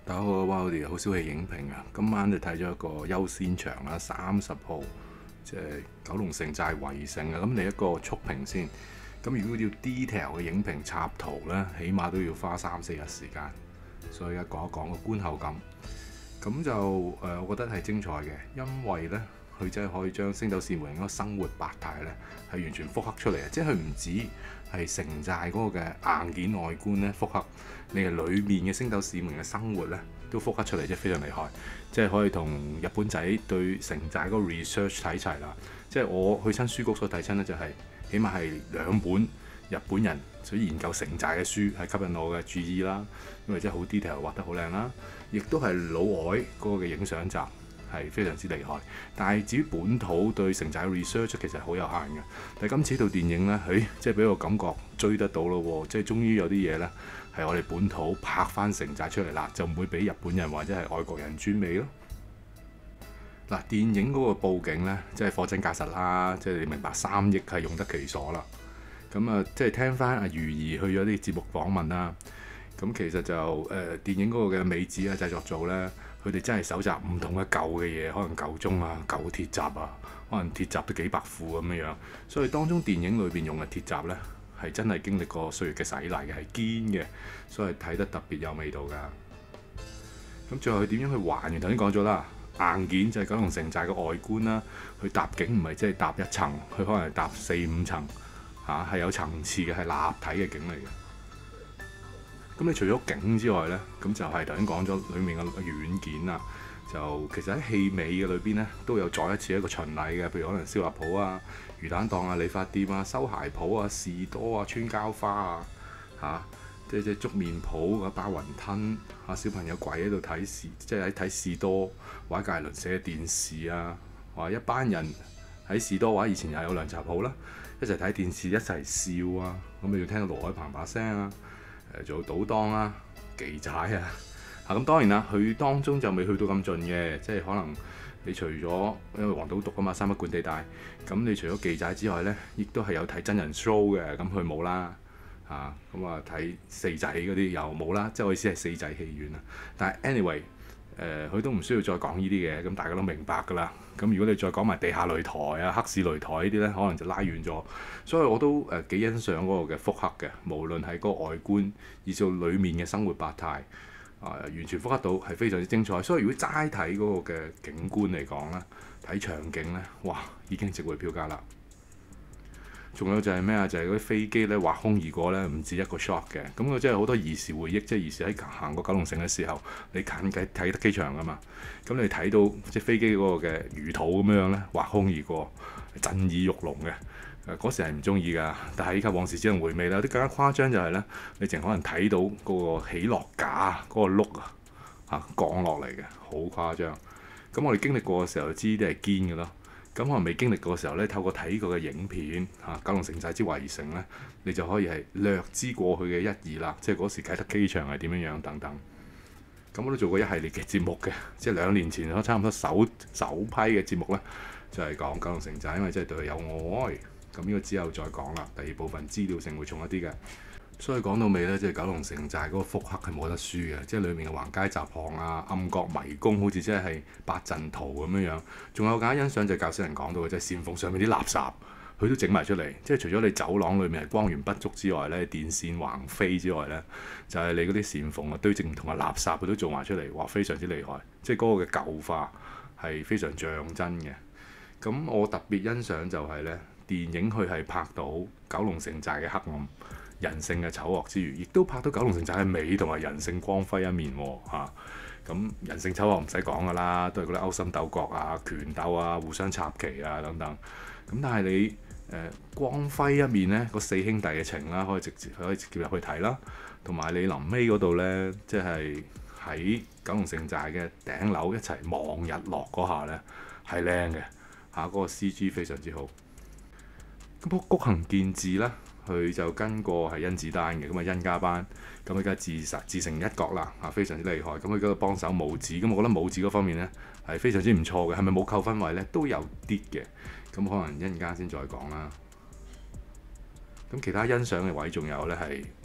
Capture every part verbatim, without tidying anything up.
大家好，哇！我哋好少戲影評啊，今晚就睇咗一個優先場啦，三十號即係九龍城寨圍城啊。咁你一個速評先。咁如果要 detail 嘅影評插圖咧，起碼都要花三四日時間。所以而家講一講個觀後感。咁就誒、呃，我覺得係精彩嘅，因為咧佢真係可以將星斗市民嗰個生活百態咧係完全複刻出嚟啊！即係佢唔止係城寨嗰個嘅硬件外觀咧複刻，你係裡面嘅星斗市民嘅生活咧都複刻出嚟，即係非常厲害。即係可以同日本仔對城寨嗰個 research 睇齊啦。即係我去親書局所睇親咧，就係、是、起碼係兩本日本人所研究城寨嘅書係吸引我嘅注意啦，因為真係好 detail 畫得好靚啦，亦都係老外嗰個嘅影相集係非常之厲害。但係至於本土對城寨嘅 research 其實好有限嘅。但係今次呢套電影呢，誒即係俾我感覺追得到咯喎，即係終於有啲嘢呢係我哋本土拍翻城寨出嚟啦，就唔會俾日本人或者係外國人專美咯。嗱，電影嗰個佈景呢，即係貨真價實啦，即係你明白三億係用得其所啦。咁啊，即係聽翻阿如兒去咗啲節目訪問啦。咁其實就誒、呃、電影嗰個嘅美指啊製作組咧，佢哋真係搜集唔同嘅舊嘅嘢，可能舊鐘啊、舊鐵閘啊，可能鐵閘都幾百副咁樣樣。所以當中電影裏邊用嘅鐵閘咧，係真係經歷過歲月嘅洗禮嘅，係堅嘅，所以睇得特別有味道㗎。咁最後佢點樣去還原？頭先講咗啦，硬件就係九龍城寨嘅外觀啦。佢搭景唔係即係搭一層，佢可能係搭四五層。嚇係、啊、有層次嘅，係立體嘅景嚟嘅。咁你除咗景之外呢，咁就係頭先講咗裡面嘅軟件啊，就其實喺戲尾嘅裏邊呢，都有再一次一個巡禮嘅，譬如可能燒臘鋪啊、魚蛋檔啊、理髮店啊、修鞋鋪啊、士多啊、穿膠花啊，嚇、啊，即係即係粥麵鋪啊、包雲吞啊，小朋友跪喺度睇士，即係喺睇士多或者隔離鄰舍嘅電視啊，或者一班人喺士多或者以前又有涼茶鋪啦。一齊睇電視，一齊笑啊！咁你要聽到盧海鵬把聲啊，誒做賭檔啊、記仔啊，嚇、啊、咁當然啦，佢當中就未去到咁盡嘅，即係可能你除咗因為黃賭毒啊嘛，三不管地帶，咁你除咗記仔之外咧，亦都係有睇真人 show 嘅，咁佢冇啦，嚇咁啊睇四仔嗰啲又冇啦，即係我意思係四仔戲院啊，但係 anyway。誒佢、呃、都唔需要再講呢啲嘅，咁大家都明白㗎啦。咁如果你再講埋地下擂台啊、黑市擂台呢啲呢，可能就拉遠咗。所以我都誒幾、呃、欣賞嗰個嘅複刻嘅，無論係嗰個外觀，以至到裡面嘅生活百態啊、呃，完全複刻到係非常之精彩。所以如果齋睇嗰個嘅景觀嚟講咧，睇場景呢，哇已經值回票價啦。仲有就係咩啊？就係嗰啲飛機咧劃空而過咧，唔止一個 shot 嘅。咁佢真係好多兒時回憶，即係兒時喺行過九龍城嘅時候，你近嘅睇得機場㗎嘛。咁你睇到即係飛機嗰個嘅魚肚咁樣咧劃空而過，震耳欲聾嘅。誒嗰時係唔中意㗎，但係依家往事只能回味啦。有啲更加誇張就係咧，你淨可能睇到嗰個起落架嗰、嗰個轆啊嚇降落嚟嘅，好誇張。咁我哋經歷過嘅時候就知呢啲係堅㗎咯。咁可能未經歷過嘅時候咧，透過睇過嘅影片嚇《九龍城寨之圍城》咧，你就可以係略知過去嘅一二啦。即係嗰時啟德機場係點樣樣等等。咁我都做過一系列嘅節目嘅，即係兩年前差唔多首首批嘅節目咧，就係、是、講九龍城寨，因為真係對佢有愛。咁呢個之後再講啦。第二部分資料性會重一啲嘅。所以講到尾咧，即係九龍城寨嗰個複刻係冇得輸嘅，即係裡面嘅橫街雜巷啊、暗角迷宮，好似真係八陣圖咁樣樣。仲有更加欣賞就係教師人講到嘅，即係線縫上面啲垃圾，佢都整埋出嚟。即係除咗你走廊裡面係光源不足之外咧，電線橫飛之外咧，就係、是、你嗰啲線縫啊堆積唔同嘅垃圾，佢都做埋出嚟，哇！非常之厲害。即係嗰個嘅舊化係非常像真嘅。咁我特別欣賞就係咧，電影佢係拍到九龍城寨嘅黑暗。人性嘅醜惡之餘，亦都拍到九龍城寨嘅美同埋人性光輝一面喎嚇。咁、啊、人性醜惡唔使講㗎啦，都係嗰啲勾心鬥角啊、拳鬥啊、互相插旗啊等等。咁但係你誒、呃、光輝一面咧，個四兄弟嘅情啦，可以直接可以直接入去睇啦。同埋你臨尾嗰度咧，即係喺九龍城寨嘅頂樓一齊望日落嗰下咧，係靚嘅嚇，嗰、啊嗰個 C G 非常之好。咁不過谷行健治咧。佢就跟過係甄子丹嘅，咁啊甄家班，咁佢而家自成自成一角啦，啊非常之厲害。咁佢嗰度幫手武指，咁我覺得武指嗰方面咧係非常之唔錯嘅。係咪冇扣分位咧？都有啲嘅，咁可能一陣間先再講啦。咁其他欣賞嘅位仲有咧係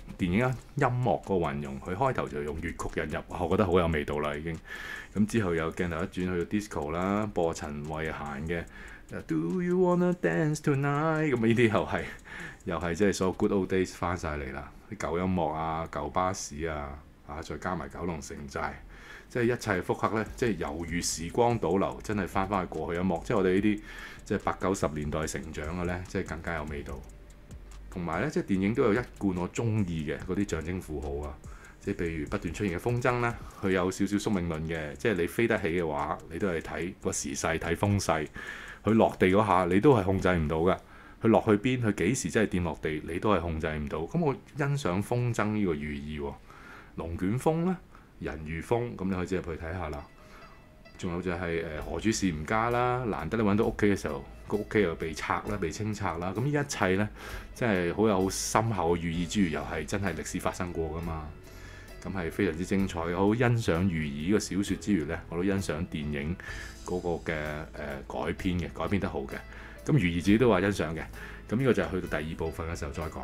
電影啊音樂個運用，佢開頭就用粵曲引入，我覺得好有味道啦已經。咁之後有鏡頭一轉去到 disco 啦，播陳慧嫻嘅 Do you wanna dance tonight？ 咁呢啲又係又係即係所有 good old days 翻晒嚟啦，啲舊音樂啊、舊巴士啊，啊再加埋九龍城寨，即係一切復刻呢，即係猶如時光倒流，真係翻返去過去音樂。即係我哋呢啲即係八九十年代成長嘅呢，即係更加有味道。同埋呢，即係電影都有一貫我中意嘅嗰啲象徵符號啊，即係譬如不斷出現嘅風箏啦，佢有少少宿命論嘅，即係你飛得起嘅話，你都係睇個時勢睇風勢，佢落地嗰下你都係控制唔到㗎，佢落去邊，佢幾時真係掂落地，你都係控制唔到。咁我欣賞風箏呢個寓意喎，龍捲風啦，人如風，咁你可以直入去睇下啦。仲有就係誒何處是吾家啦，難得你揾到屋企嘅時候，個屋企又被拆啦，被清拆啦，咁呢一切呢，真係好有好深厚嘅寓意之餘，又係真係歷史發生過㗎嘛。咁係非常之精彩，我好欣賞寓意呢個小説之餘呢，我都欣賞電影嗰個嘅誒、呃、改編嘅，改編得好嘅。咁寓意自己都話欣賞嘅。咁呢個就係去到第二部分嘅時候再講。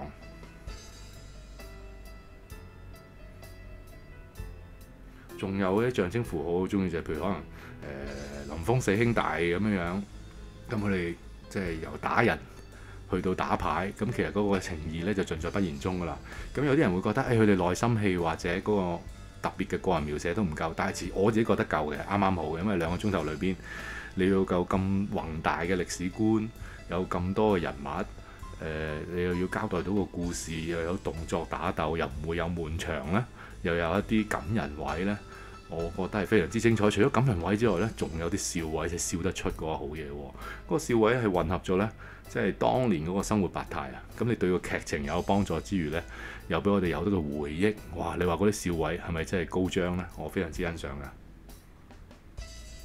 仲有啲象徵符號好中意就係譬如可能誒、呃、林峰四兄弟咁樣樣，咁佢哋即係由打人去到打牌，咁其實嗰個情義咧就盡在不言中噶啦。咁有啲人會覺得誒佢哋內心戲或者嗰個特別嘅個人描寫都唔夠，但係我自己覺得夠嘅，啱啱好嘅，因為兩個鐘頭裏邊你要夠咁宏大嘅歷史觀，有咁多嘅人物，誒、呃、你又要交代到個故事，又有動作打鬥，又唔會有悶場咧，又有一啲感人位咧。我覺得係非常之精彩，除咗感人位之外呢，仲有啲笑位，就笑得出嗰個好嘢喎。嗰個笑位係混合咗呢，即係當年嗰個生活百態啊。咁你對個劇情有幫助之餘呢，又俾我哋有得個回憶。哇！你話嗰啲笑位係咪真係高張呢？我非常之欣賞㗎。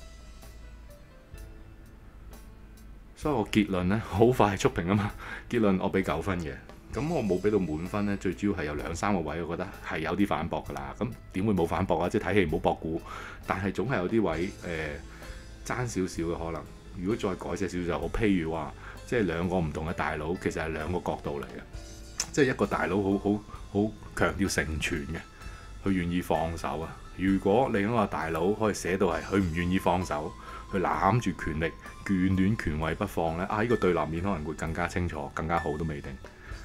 所以我結論呢，好快速評啊嘛。結論我俾九分嘅。咁我冇俾到滿分咧，最主要係有兩三個位，我覺得係有啲反駁㗎啦。咁點會冇反駁啊？即係睇戲唔好駁估，但係總係有啲位誒爭少少嘅可能。如果再改些少就好，譬如話即係兩個唔同嘅大佬，其實係兩個角度嚟嘅。即係一個大佬好好好強調成全嘅，佢願意放手啊。如果另一個大佬可以寫到係佢唔願意放手，佢攬住權力，眷戀權位不放咧，啊呢個對立面可能會更加清楚，更加好都未定。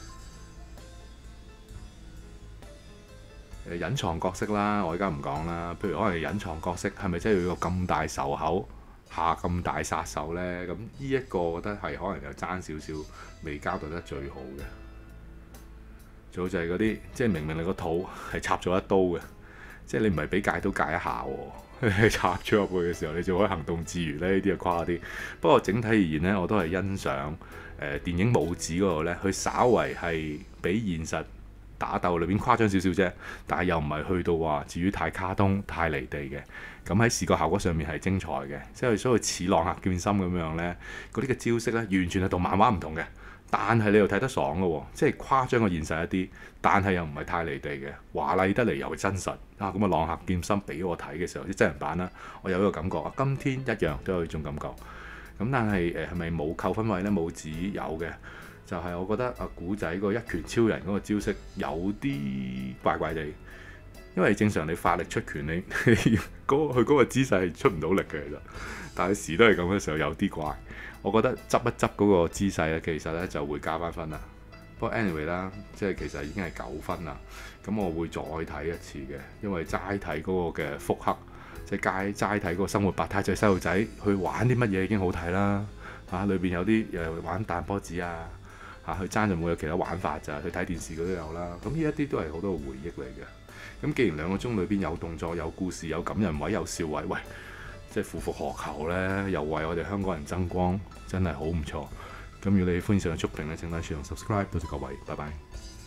誒隱藏角色啦，我而家唔講啦。譬如可能隱藏角色係咪真係要個咁大仇口下咁大殺手呢？咁呢一個我覺得係可能又爭少少，未交代得最好嘅。仲有就係嗰啲即係明明你個肚係插咗一刀嘅，即係你唔係俾戒刀戒一下喎，插咗入去嘅時候你就可以行動自如呢。呢啲就誇啲。不過整體而言呢，我都係欣賞誒、呃、電影武指嗰度呢，佢稍為係比現實打鬥裏邊誇張少少啫，但係又唔係去到話至於太卡通、太離地嘅。咁喺視覺效果上面係精彩嘅，即係所謂似浪客劍心咁樣呢，嗰啲嘅招式呢，完全係同漫畫唔同嘅。但係你又睇得爽嘅喎，即係誇張過現實一啲，但係又唔係太離地嘅，華麗得嚟又真實啊！咁啊，浪客劍心俾我睇嘅時候，啲真人版啦，我有一個感覺啊，今天一樣都有呢種感覺。咁但係誒係咪冇扣分位呢？冇指有嘅。就係我覺得阿古仔個一拳超人嗰個招式有啲怪怪地，因為正常你發力出拳，你佢嗰、嗰個姿勢係出唔到力嘅，其實，但係時都係咁嘅時候有啲怪。我覺得執一執嗰個姿勢咧，其實咧就會加翻分啦。不過 anyway 啦，即係其實已經係九分啦。咁我會再睇一次嘅，因為齋睇嗰個嘅復刻，即係齋齋睇嗰個生活百態，就係細路仔去玩啲乜嘢已經好睇啦。嚇、啊，裏邊有啲誒玩彈波子啊。啊！去爭就冇有其他玩法咋，去睇電視嗰都有啦。咁呢一啲都係好多回憶嚟嘅。咁既然兩個鐘裏邊有動作、有故事、有感人位、有笑位，喂，即係夫復何求呢？又為我哋香港人爭光，真係好唔錯。咁如果你喜歡以上嘅觸評咧，請大家注意 subscribe，多謝各位，拜拜。